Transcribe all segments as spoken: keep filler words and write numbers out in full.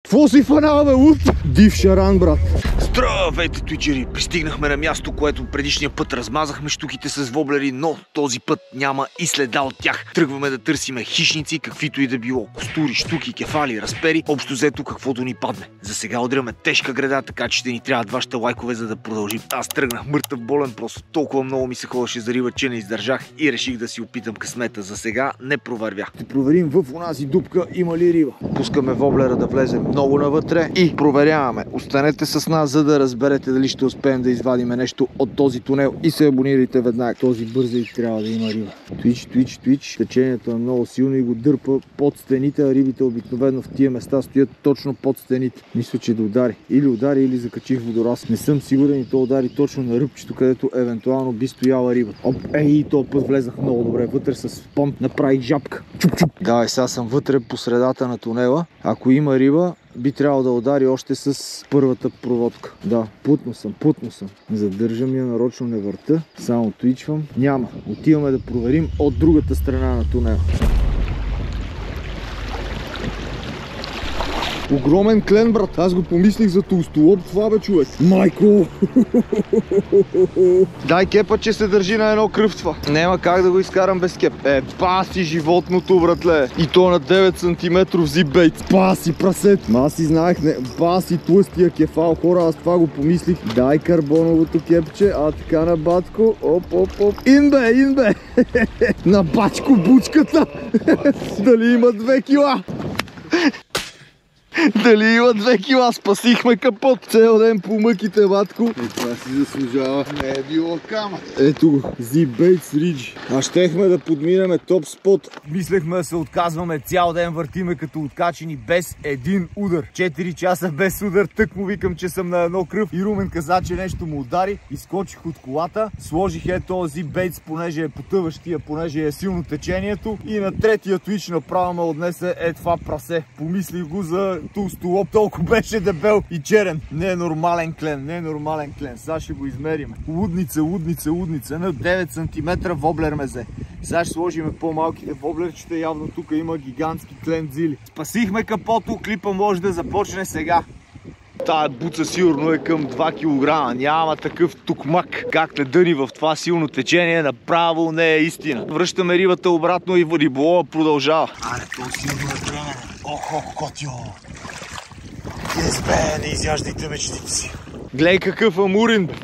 Кво си фанал, бе, луд? Див шаран, брат. Здравейте, твичери! Пристигнахме на място, което предишния път размазахме щуките с воблери, но този път няма и следа от тях. Тръгваме да търсиме хищници, каквито и да било. Костури, щуки, кефали, разпери, общо взето каквото ни падне. За сега удряме тежка града, така че ще ни трябват вашите лайкове, за да продължим. Аз тръгнах мъртъв болен, просто толкова много ми се ходеше за риба, че не издържах и реших да си опитам късмета. За сега не провървях. Ще проверим в онази дупка има ли риба. Пускаме воблера да влезе много навътре и проверяваме. Останете с нас, за да разберете дали ще успеем да извадим нещо от този тунел и се абонирайте веднага. Този бързай трябва да има риба. Твич, твич, твич. Течението е много силно и го дърпа под стените, а рибите обикновено в тия места стоят точно под стените. Мисля, че да удари. Или удари, или закачих водораз. Не съм сигурен и то удари точно на ръбчето, където евентуално би стояла риба. Оп, ей, то път влезнах много добре вътре с помп. Направих жабка. Чуп, чуп. Да, сега съм вътре по средата на тунела. Ако има риба, би трябвало да удари още с първата проводка. Да, путно съм, путно съм. Задържам я, нарочно не върта. Само твичвам. Няма. Отиваме да проверим от другата страна на тунела. Огромен клен, брат. Аз го помислих за толстолоб. Това, бе, човек. Майко! Дай кепа, че се държи на едно кръв това. Няма как да го изкарам без кеп. Е, паси животното, братле. И то на девет сантиметров зипбейт. Паси прасет. Ма аз си знаех, не. Паси тлъстия кефал. Хора, аз това го помислих. Дай карбоновото кепче. А така на батко. Оп, оп, оп. Ин бе, ин бе. На бачко бучката. Дали има две кила? Дали има две кила? Спасихме капот. Цел ден по мъките, батко. Е, това си заслужава. Не е било камък. Ето го. Зипбейтс Риджи. А щехме да подминаме топ спот. Мислехме да се отказваме. Цял ден въртиме като откачени без един удар. четири часа без удар. Тък му викам, че съм на едно кръв. И Румен каза, че нещо му удари. Изкочих от колата. Сложих е този зипбейтс, понеже е потъващия, понеже е силно течението. И на третия твич направо ме отнесе е това прасе. Помислих го за толстолоб, толкова беше дебел и черен. Не е нормален клен, не е нормален клен. Сега ще го измерим. Лудница, лудница, лудница. На девет сантиметра воблер мезе. Сега ще сложим по-малките воблерчета. Явно тук има гигантски клен дзили. Спасихме капото, клипа може да започне сега. Тая буца сигурно е към два килограма. Няма такъв тукмак. Как те дъни в това силно течение, направо не е истина. Връщаме рибата обратно и риболова продължава. Аре, то силно е време. Охо, котио! Yes, бе, не изяждайте мечтите си. Глей какъв амурин, бе.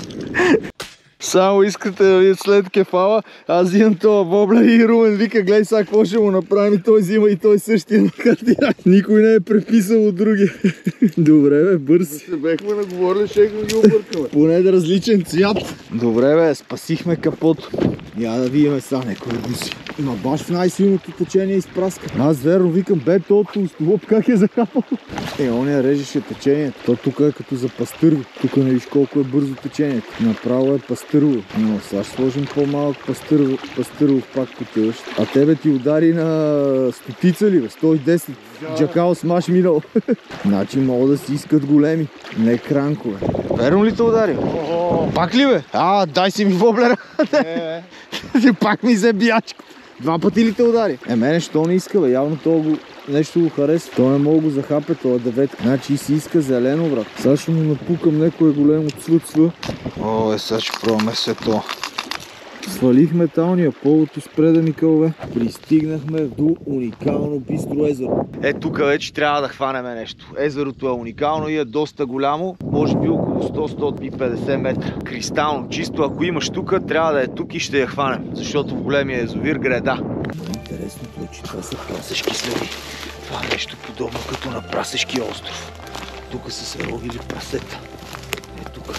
Само искате да видят след кефала, аз взимам това воблер и Румен вика, гледай сега какво ще му направим, и той взима и той същия на картирак. Никой не е преписал от другия. Добре, бе, бърз. Да се бехме наговорили, ще ги объркаме. Поне да различен цвят. Добре, бе, спасихме капото. Я да видим сега некой буси. Ма баш в най-силното течение изпраска. Аз верно викам, бе, то толстолоб как е захапал. Е, оня режеше течението. То тук е като за пастърви. Тук не виж колко е бързо течението. Направо е пастърво. Но сега ще сложим по-малък пастърво, пастърво пак потъващ. А тебе ти удари на стотица ли, бе? сто и десет. Джакал смаш минал. Значи могат да си искат големи. Не кранкове. Верно ли те удари? Пак ли, бе? А, дай си ми воблера. Не, пак ми взе биячко. Два пъти ли те удари? Е, мене що не иска, бе? Явно това го нещо го харесва. Той не мога го захапе, това деветка. Значи си иска зелено, брат. Сега ще му напукам некое големо цвъцва. О, е, сега ще пробваме все това. Свалих металния, полото спре да ми кълве. Пристигнахме до уникално бистро езеро. Е, тук вече трябва да хванем нещо. Езерото е уникално и е доста голямо. Може би около сто до сто и петдесет метра. Кристално чисто. Ако имаш тук, трябва да е тук и ще я хванем. Защото в големия езовир греда. Интересно, че това са прасешки следи. Това е нещо подобно като на прасешки остров. Тук са се ровили прасета. Е, тук.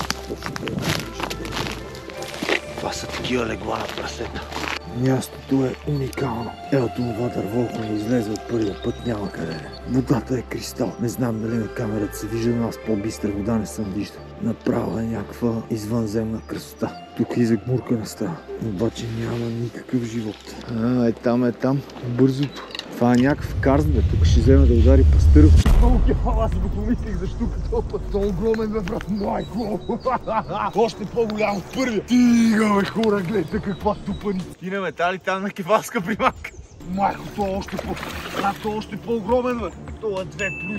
Това са такива легла на прасета. Мястото е уникално. Ето това дърво, ако не излезе от първия път, няма къде не. Водата е кристал. Не знам дали на камерата се вижда, но аз по-бистра вода не съм виждал. Направо е някаква извънземна красота. Тук и загмуркана става. Обаче няма никакъв живот. А, е там, е там. Бързото. Това е някакъв карст, бе. Тук ще вземе да удари пастъров. Много кефал, аз го помислих за штука този път. То огромен, бе, брат. Майко! Още по-голям от първия. Тига, бе, хора, гледайте каква тупаница. Кинаме тали там на кефалска приманка. Майко, то е още по... А, то е още по-огромен, бе. То е две плюс.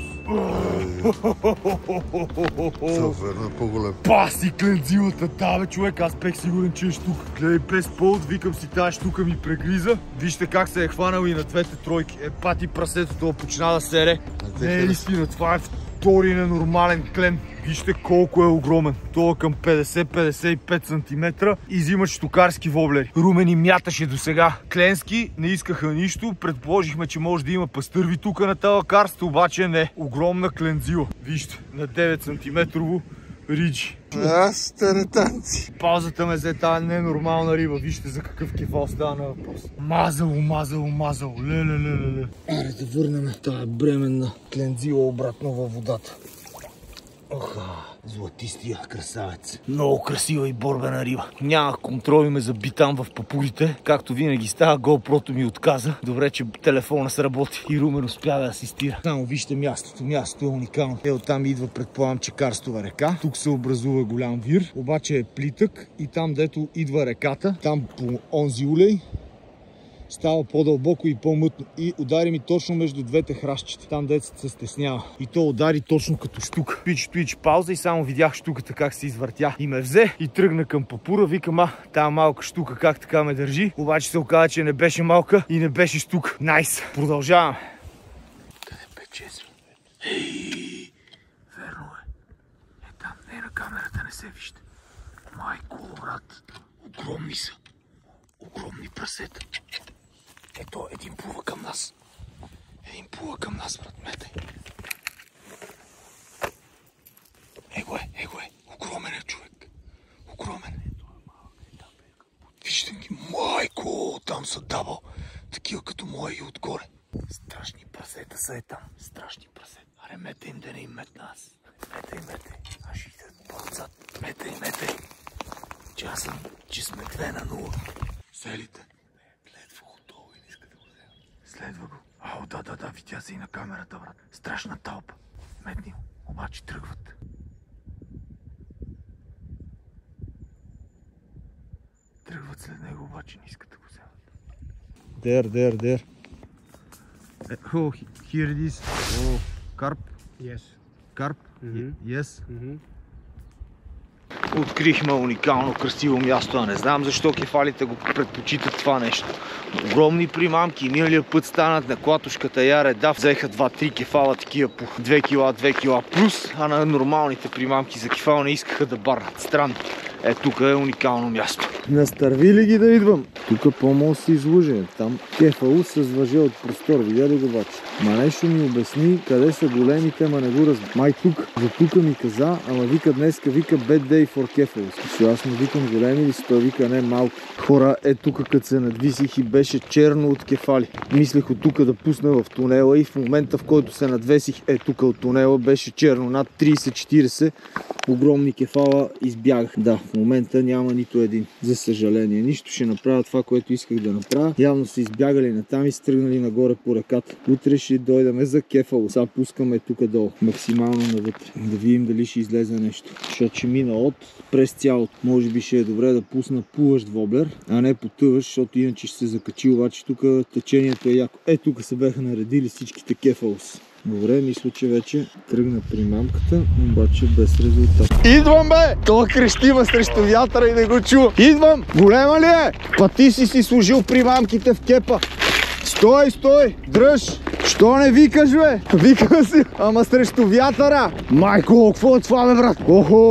Верно е по-голем. Паси клензилата, да бе, човек, аз бех сигурен, че е штука. Гледай, без повод, викам си, тази штука ми прегриза. Вижте как се е хванал и на двете тройки. Е, пати прасето, това почина да сере. Не е истина, това е втори ненормален клен. Вижте колко е огромен. Това към петдесет до петдесет и пет сантиметра и взимат штукарски воблери. Румен им мяташе до сега. Кленски не искаха нищо. Предположихме, че може да има пастърви тук на тази карста, обаче не. Огромна клензила. Вижте, на девет сантиметрово риджи. Аз теретанци. Паузата ме взе тази ненормална риба. Вижте за какъв кефал става на въпрос. Мазало, мазало, мазало. Леле, леле, леле. Аре да върнем тази бременна клензила обратно във водата. Оха, златистия красавец. Много красива и борбена риба. Нямах контрол и ме заби там в папулите. Както винаги става, GoPro-то ми отказа. Добре, че телефона сработи и Румен успя да асистира. Само вижте мястото. Мястото е уникално. Е, оттам идва, предполагам, че карстова река. Тук се образува голям вир, обаче е плитък и там, дето идва реката, там по онзи улей, става по-дълбоко и по-мътно и удари ми точно между двете хращчета. Там децата се стеснява. И то удари точно като штука. Пич, твич, пауза и само видях штуката как се извъртя. И ме взе и тръгна към папура. Викам, а, тая малка штука как така ме държи. Обаче се оказа, че не беше малка и не беше штука. Найс! Продължаваме. Къде печезви? Ей, верно е. Е там, не на камерата не се вижда. Майко, брат, огромни са. Огромни прасета. Ето, един плува към нас. Един плува към нас, брат, метай. Его е, его е. Огромен е човек. Огромен е. Вижте ги, майко, там са дабъл. Такива като моя и отгоре. Страшни прасета са е там. Страшни прасета. Аре, метай им да не им метна аз. Метай, метай. Аз ще идат по-отзад. Метай, метай. Че аз съм, че сме две на нула. Селите. Следва го долу и не иска да го взема. Следва го. Ао, да, да, да, видя се и на камерата, брат. Страшна талпа. Метни го. Обаче тръгват. Тръгват след него, обаче не искат да го вземат. There, there, there. Oh, here it is. Oh, carp. Yes. Carp? Mm-hmm. Yes. Mm-hmm. Открихме уникално красиво място, а не знам защо кефалите го предпочитат това нещо. Огромни примамки, миналия път станат на клатушката Яре Дав, взеха два-три кефала такива по две кила, две кила плюс, а на нормалните примамки за кефал не искаха да барнат. Странно. Е, тук е уникално място. Настърви ли ги да идвам? Тук по-мога се излъже. Там кефало се звъже от простор. Видя ли го обаче? Ма нещо ми обясни къде са големите, ма не го разбира. Май тук. За тук ми каза, ама вика днеска, вика bad day for кефало. Сега аз му викам големи ли си, той вика не малко. Хора, е тук като се надвисих и беше черно от кефали. Мислех от тук да пусна в тунела и в момента в който се надвесих, е тук от тунела беше черно. Над трийсет-четирийсет огромни кефала избягах. Да, в момента няма нито един. За съжаление. Нищо, ще направя това, което исках да направя. Явно са избягали натам и стръгнали нагоре по ръката. Утре ще дойдем за кефало. Сега пускаме тук долу. Максимално навътре. Да видим дали ще излезе нещо. Защото ще мина от през цялото. Може би ще е добре да пусна плуващ воблер, а не потъващ, защото иначе ще се закачи. Обаче тук течението е яко. Е, тук се бяха наредили всичките кефалос. Добре, мисля, че вече тръгна примамката, обаче без резултат. Идвам, бе! Това крещима срещу вятъра и не го чува. Идвам! Голема ли е? Па ти си си служил примамките в кепа. Стой, стой! Дръж! Що не викаш, бе? Викам си, ама срещу вятъра! Майко, какво е това, бе, брат?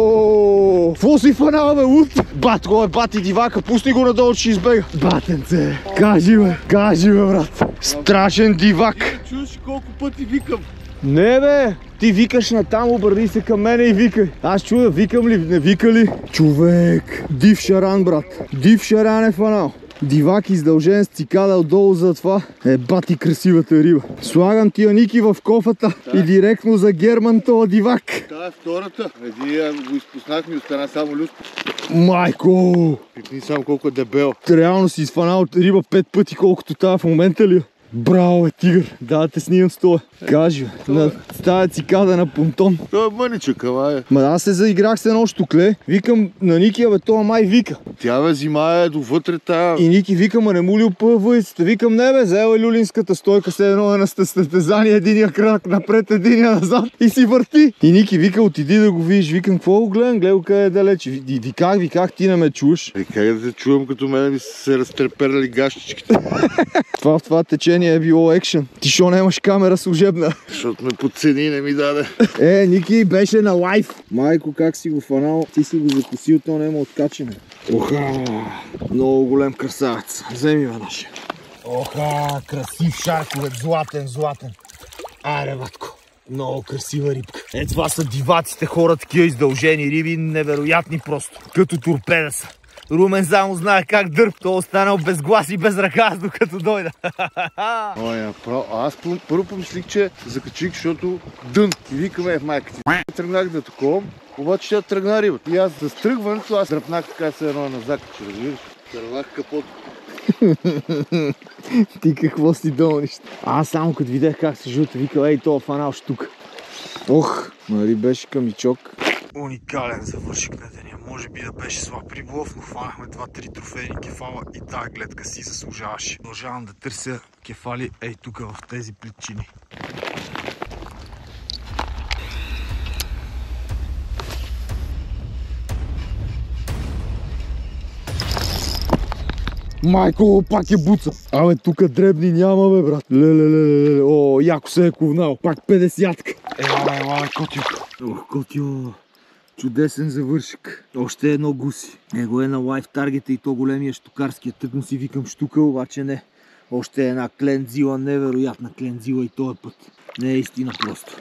Охо! Какво си фанал, бе, луд? Батко, е, бати дивака, пусни го надолу, че избега. Батенце, кажи, бе, кажи, бе, брат. Страшен дивак. Чуеш колко пъти викам? Не, бе, ти викаш натам, обърни се към мене и викай. Аз чуя, викам ли, не вика ли? Човек, див шаран, брат. Див шаран е фанал. Дивак издължен с цикада отдолу за това. Е, бати красивата риба. Слагам тия ники в кофата да. И директно за Герман това дивак. Това е втората. Единия го изпуснах, ми остана само люск. Майко! Пипни само колко е дебел. Реално си изфанал риба пет пъти, колкото тази в момента ли? Браво, бе, тигър! Да, те снимам с това. Кажи, бе, на стая цикада на понтон. Това е мъничък, ама е. Ма аз се заиграх с едно штукле, викам на Ники, бе, това май вика. Тя бе зима е до вътре тая. И Ники вика, ма не му ли опъва въйцата? Викам, не бе, заела люлинската стойка, се едно е на състезание, единия крак напред, единия назад и си върти. И Ники вика, отиди да го видиш. Викам, какво го гледам? Гледай къде е далеч. Виках, виках, ти не ме чуеш. Е, как да те чувам, като мене ми се разтреперали гащичките? Това в това течение е било екшен. Ти шо нямаш камера служебна? Защото ме подцени и не ми даде. Е, Ники беше на лайф. Майко, как си го фанал? Ти си го закусил, то няма откачене. Оха, много голем красавец. Вземи ме нашия. Оха, красив шарковец, златен, златен. Аре, батко. Много красива рибка. Е, това са диваците хора, такива издължени риби, невероятни просто. Като торпеда са. Румен само знае как дърп. Той останал без глас и без ръка, аз докато дойда. Ой, направо. Аз първо помислих, че закачих, защото дън. И викаме, майка ти. Тръгнах да таковам, обаче тя тръгна рибата. И аз за стръгването, аз дръпнах така се едно на закачи, разбираш. Тървах капот. Ти какво си долниш? Аз само като видях как се жута, викал, ей, това фанал штука. Ох, нали беше камичок. Уникален завършик на деня. Може би да беше слаб риболов, но хванахме два-три трофейни кефала и тая гледка си заслужаваше. Продължавам да търся кефали ей тук в тези плитчини. Майко, пак е буца. Абе, тук дребни няма, бе, брат. Лелелелеле, о, яко се е ковнал. Пак петдесятка. Ела, ела, котио. Ох, котио. Чудесен завършик. Още едно гуси. Него е на лайф таргета и то големия штукарския. Тък му си викам штука, обаче не. Още една клензила, невероятна клензила и този път. Не е истина просто.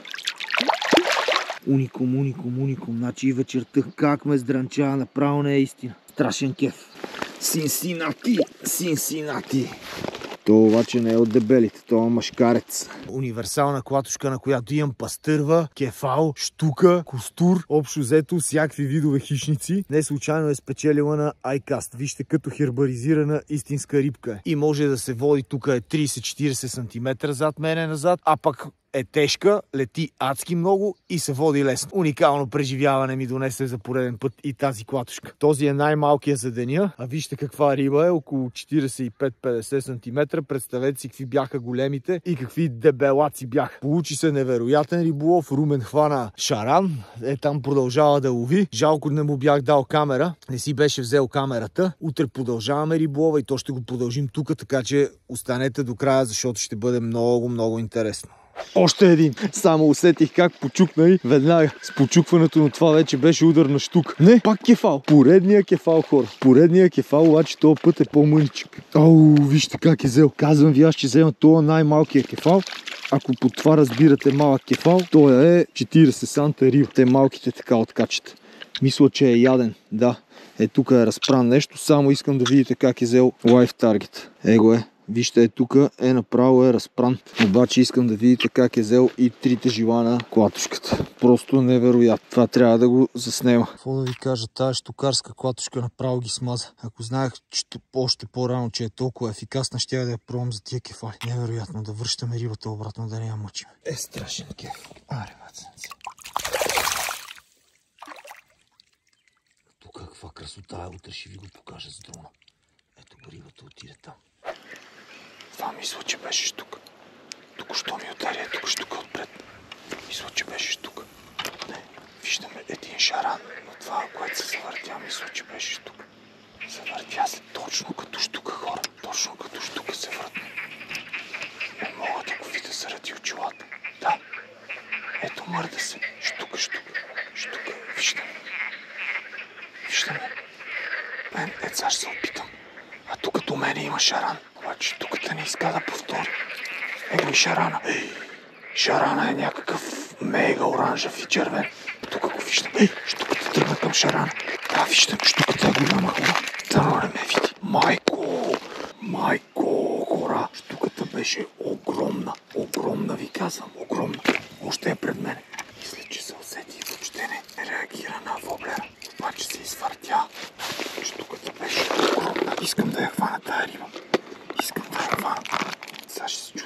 Уникум, уникум, уникум. Значи и вечерта как ме здранчава, направо не е истина. Страшен кеф. Синсинати, Синсинати. То обаче не е от дебелите, то е машкарец. Универсална клатушка, на която имам пастърва, кефал, штука, костур, общо взето всякакви видове хищници. Не случайно е спечелила на айкаст. Вижте, като хербаризирана истинска рибка е. И може да се води, тук е трийсет-четирийсет сантиметра зад мене назад, а пък е тежка, лети адски много и се води лесно. Уникално преживяване ми донесе за пореден път и тази клатушка. Този е най-малкият за деня, а вижте каква риба е, около четирийсет и пет-петдесет сантиметра. Представете си какви бяха големите и какви дебелаци бяха. Получи се невероятен риболов. Румен хвана шаран, е там продължава да лови. Жалко не му бях дал камера, не си беше взел камерата. Утре продължаваме риболова и то ще го продължим тук, така че останете до края, защото ще бъде много, много интересно. Още един. Само усетих как почукна и веднага с почукването на това вече беше удар на штука. Не, пак кефал. Поредния кефал, хора. Поредния кефал, обаче този път е по-мъничък. Ау, вижте как е взел. Казвам ви, аз ще взема това най-малкия кефал. Ако под това разбирате малък кефал, той е четирийсет санта риба. Те малките така откачат. Мисля, че е яден. Да. Е, тук е разпран нещо. Само искам да видите как е взел лайф таргет. Его е. Вижте, е тук е направо е разпран. Обаче искам да видите как е взел и трите жила на клатушката. Просто невероятно. Това трябва да го заснема. Какво да ви кажа, тази штукарска клатушка направо ги смаза. Ако знаех че още по-рано, че е толкова ефикасна, ще я да я пробвам за тия кефали. Невероятно да връщаме рибата обратно, да не я мъчим. Е, страшен кеф. Аре, маценци. Тук каква красота е, утре ще ви го покажа с дрона. Ето го, рибата отиде там. Това мисля, че беше штука. Тук-що ми удари, е тук штука отпред. Мисля, че беше штука. Не, виждаме един шаран, но това, което се завъртя, мисля, че беше штука. Завъртя се точно като штука, хора. Точно като штука се въртне. Не мога да го видя заради очилата. Да. Ето мърда се. Штука, штука. Штука. Виждаме. Виждаме. Мен, деца, ще се опитам. А тук до мене има шаран. Обаче тук не иска да повтори. Его и шарана. Ей, шарана е някакъв мега оранжев и червен. Тук го виждам. Ей, штуката тръгна към шарана. Да, виждам, штуката е голяма хора. Дано не ме види. Майко, майко, хора. Штуката беше огромна. Огромна ви казвам, огромна. Още е пред мене. Мисля, че се усети и въобще не реагира на воблера. Обаче се извъртя. Штуката беше огромна. Искам да я хвана тая риба. Искам да я хвана. Сега ще се чу.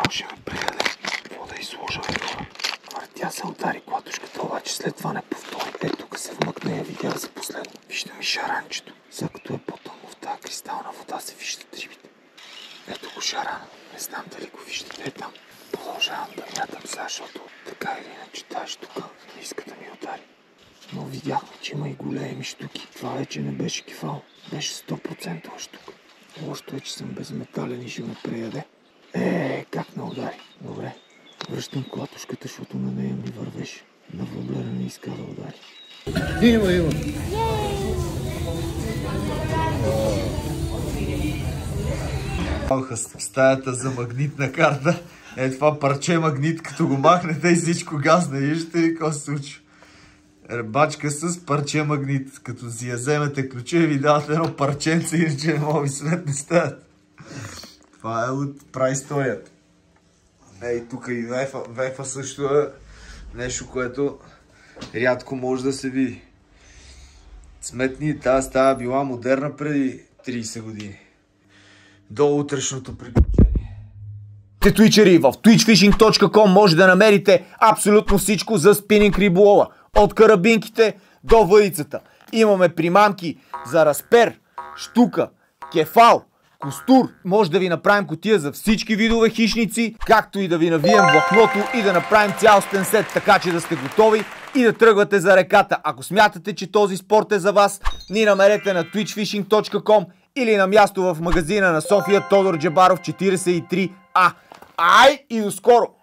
ще ме преяде. Какво да изложа, бе, хора? Тя се удари клатушката, обаче след това не повтори. Е, тук се вмъкна и я видях за последно. Виждам и шаранчето. Сега като е по-тъмно в тази кристална вода се виждат рибите. Ето го шарана. Не знам дали го виждате. Е там. Продължавам да мятам сега, защото така или иначе тази штука не иска да ми удари. Но видяхме, че има и големи щуки. Това вече не беше кефал. Беше сто процента штука. Лошото е, че съм безметален и ще ме преяде. Е, как не удари? Добре. Връщам клатушката, защото на нея ми вървеше. На воблера не иска да удари. Има, има. Стаята за магнитна карта. Е, това парче магнит, като го махнете и всичко газне. Виждате ли какво се случва? Ръбачка с парче магнит. Като си я вземете ключа и ви дават едно парченце, иначе не мога ви сметне стаята. Това е от праисторията. Ей, тук и вефа, вефа също е нещо, което рядко може да се види. Сметни, тази стая била модерна преди трийсет години. До утрешното приключение. Твичери, в твич фишинг точка ком може да намерите абсолютно всичко за спининг риболова. От карабинките до въдицата. Имаме примамки за разпер, щука, кефал, костур. Може да ви направим кутия за всички видове хищници, както и да ви навием влакното и да направим цялостен сет, така че да сте готови и да тръгвате за реката. Ако смятате, че този спорт е за вас, ни намерете на твич фишинг точка ком или на място в магазина на София Тодор Джабаров четирийсет и три А. Ай и до скоро!